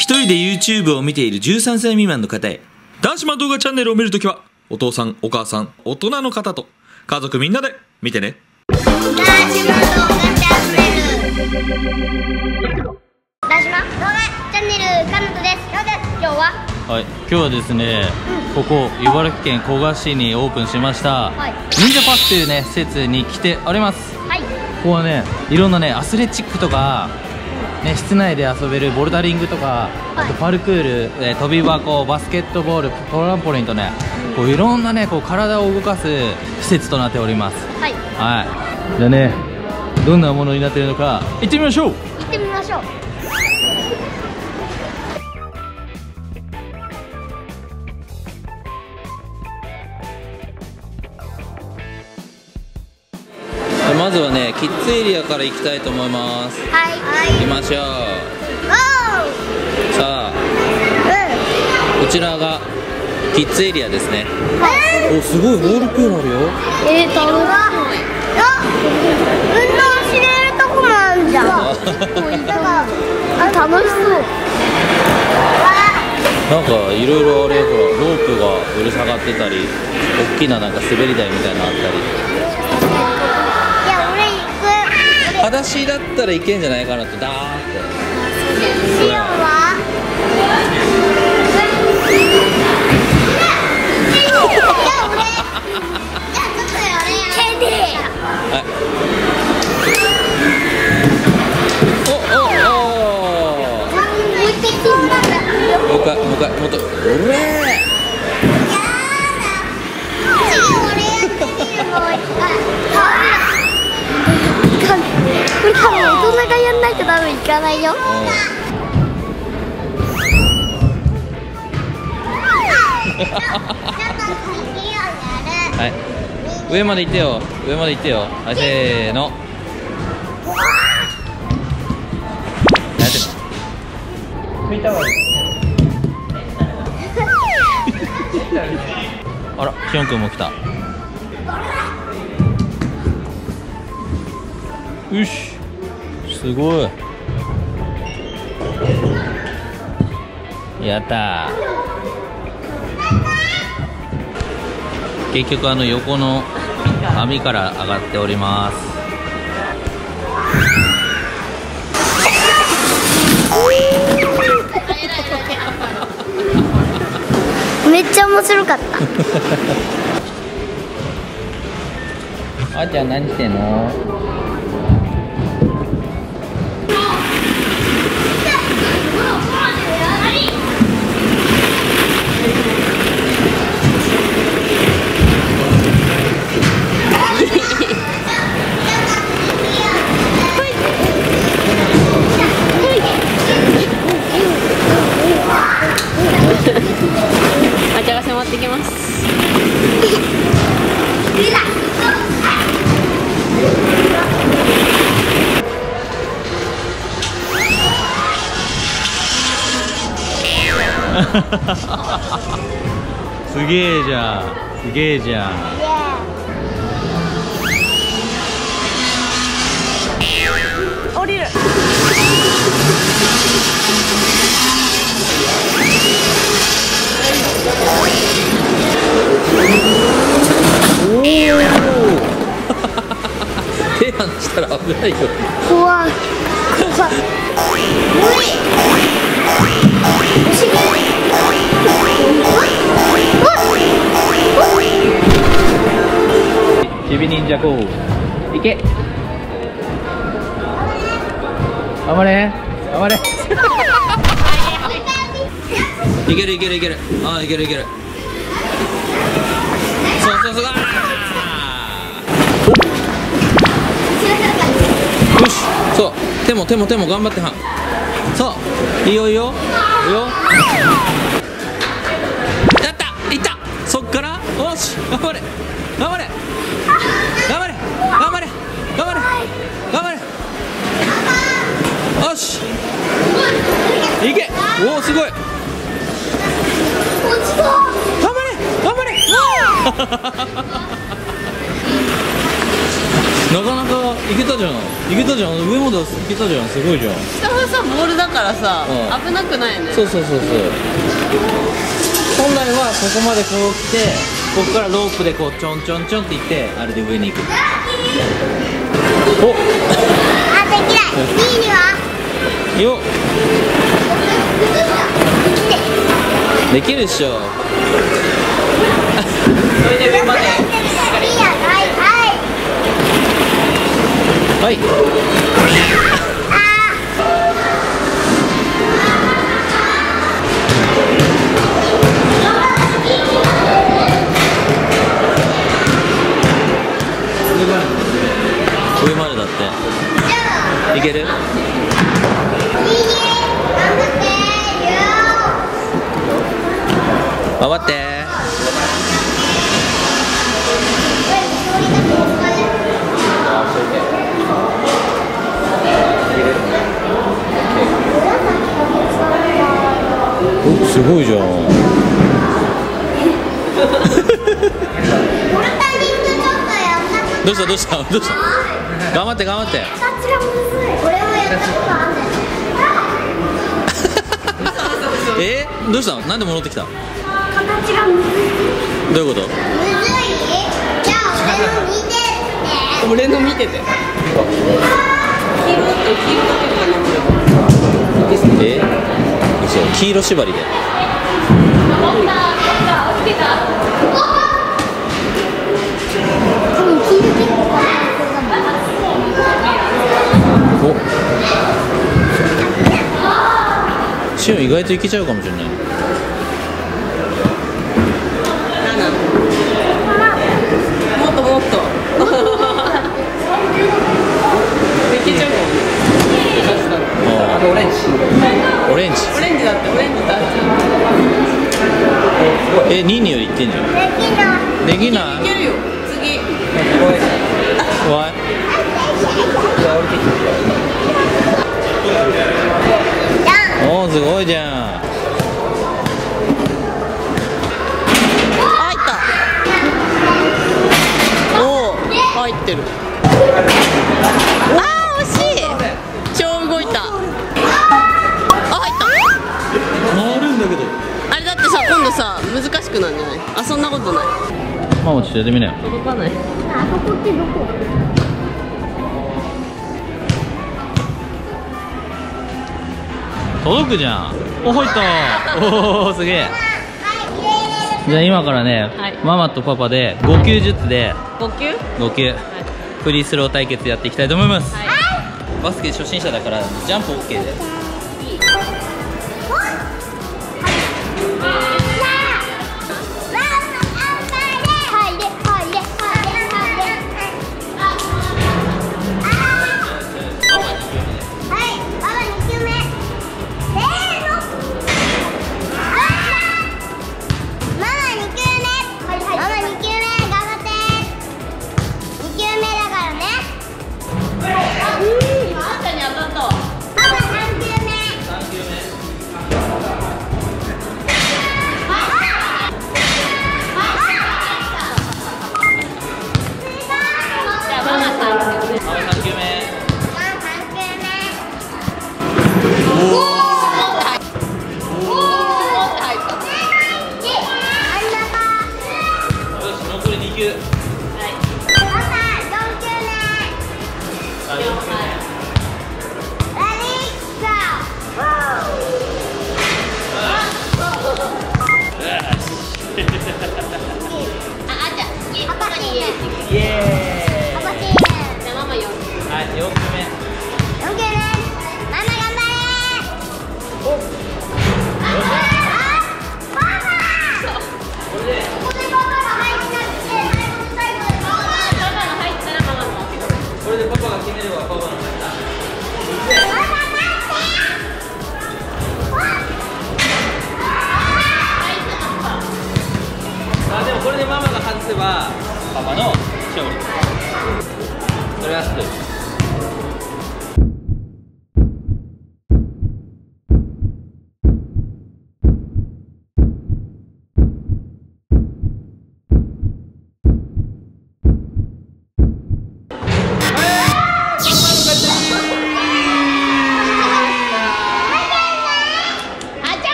一人で YouTube を見ている13歳未満の方へ、男子マン動画チャンネルを見るときは、お父さん、お母さん、大人の方と、家族みんなで見てね。 男子マン動画チャンネル。男子マン動画チャンネル、かなとです。今日は今日はですね、ここ茨城県古河市にオープンしました、忍者パークというね施設に来ております。ここはね、いろんなねアスレチックとかね、室内で遊べるボルダリングとか、あとパルクール、跳び箱、バスケットボール、トランポリンとね、こういろんなねこう体を動かす施設となっております。じゃあね、どんなものになっているのか行ってみましょう。 行ってみましょう。 まずはね、キッズエリアから行きたいと思います。行きましょう。さあ、こちらがキッズエリアですね。お、すごい、ボールプールあるよ。 楽しそう。運動しれるとこもあるじゃん。楽しそう。 なんかいろいろあれ、ほらロープがぶる下がってたり、大きななんか滑り台みたいなのあったり。裸足だったらいけんじゃないかなと、ダーって。 塩はもっと、 これ多分大人がやんないと多分いかないよ。 はい、上まで行ってよ、上まで行ってよ。はい、せーの。何やってんの？拭いた方がいい。あら、きよんくんも来た。よし、すごい。やったー。結局横の網から上がっております。 めっちゃ面白かった。 あーちゃん何してんの？ お茶が迫ってきます。 すげえじゃん、すげえじゃん。 降りる。 手離したら危ないよ。 怖い。 ちび忍者ゴー。いけ。頑張れ。頑張れ。いけるいけるいける。ああ、いけるいける。そうそうそう。よし、そう、手も頑張ってはん。そう、いいよいいよいいよ。やった、いった。そっから、よし、頑張れ頑張れ頑張れ頑張れ頑張れ頑張れ。よし、いけ。おお、すごい。頑張れ頑張れ。 なかなかいけたじゃん、いけたじゃん、上までいけたじゃん、すごいじゃん。 下はさボールだからさ、 うん危なくないよね。 そうそうそうそう。本来はここまでこう来て、ここからロープでこうちょんちょんちょんっていって、あれで上に行く。おあ、できない。いいにはよっ、できるっしょ。それで上まで。はい。上までだって。いける？頑張って。お、すごいじゃん。どうしたどうしたどうした。頑張って頑張って。どうしたの？なんで戻ってきた？ 形がむずい。 どういうこと？ むずい？じゃあ俺の見てって。 俺の見てて。 嘘、黄色縛りで。お、シオン意外といけちゃうかもしれない。 もっともっと。いけちゃうかも。 オレンジ。オレンジ。 オレンジだってオレンジだって。 ニーニーよりいってんじゃん。できない。 いけるよ。次。 わい。おー、すごいじゃん。 入った。おお、入ってる。あー、惜しい。超動いた。あ、入った。 回るんだけど。 あれだってさ、今度さ、難しくなんじゃない？あ、そんなことない。 ママちょっとやってみなよ。 届かない。 あそこってどこ？ 届くじゃん。お、入った。おお、すげえ。じゃあ今からね、 はいママとパパで5球ずつで 5球？ 5球、フリースロー対決やっていきたいと思います。 はい。 バスケ初心者だからジャンプ OK で。イエーイ。 じゃあママ4球。 はい、4球目。 ママ頑張れ。ここでパパが入ってなくて、最後でパパが入ったらママの負け。 これでパパが決めればパパの勝ちだ。あ、でもこれでママが外せばパパの勝利。それは知ってる。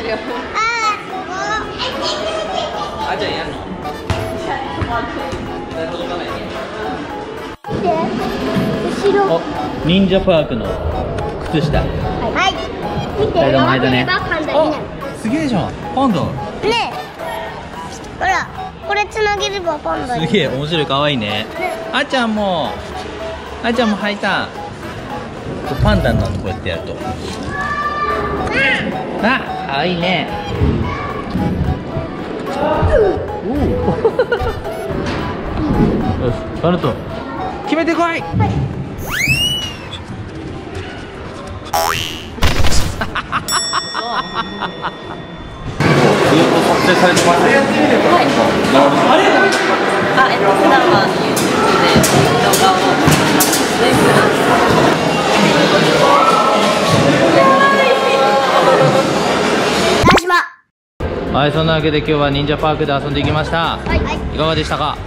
ってるよ。 あちゃんやんの？届かないね。 見て、後ろ。 お、忍者パークの靴下。 はい。見て、 はいどうもはいだねパンダになる。 すげえじゃん、パンダ。 ねえ。ほら、これつなげればパンダに。 すげえ面白い、かわいいね。あちゃんも履いた。パンダになるのこうやってやると。あ、かわいいね。よし、バルト決めてこい。 はい。 ずっと撮影されてます。 あ、普段は YouTube で動画をはい、そんなわけで今日は忍者パークで遊んできました。 はい。 いかがでしたか？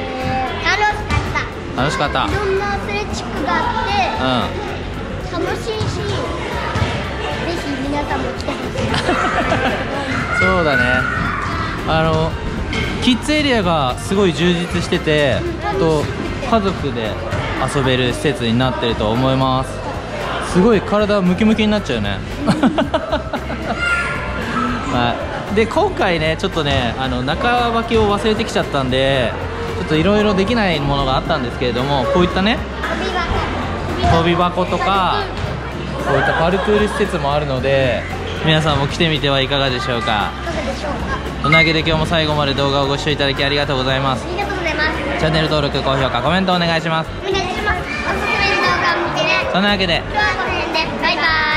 楽しかった。 楽しかった。 いろんなアスレチックがあって、楽しいし、ぜひ皆さんも来てほしい。 そうだね。キッズエリアがすごい充実してて、と家族で遊べる施設になってると思います。すごい体ムキムキになっちゃうね。はい。で今回ねちょっとね中履きを忘れてきちゃったんで、ちょっといろいろできないものがあったんですけれども、こういったね飛び箱とかこういったパルクール施設もあるので、皆さんも来てみてはいかがでしょうか。そんなわけで今日も最後まで動画をご視聴いただきありがとうございます。 ありがとうございます。 チャンネル登録、高評価、コメントお願いします。 お願いします。おすすめの動画を見てね。 そんなわけで今日はこの辺でバイバイ。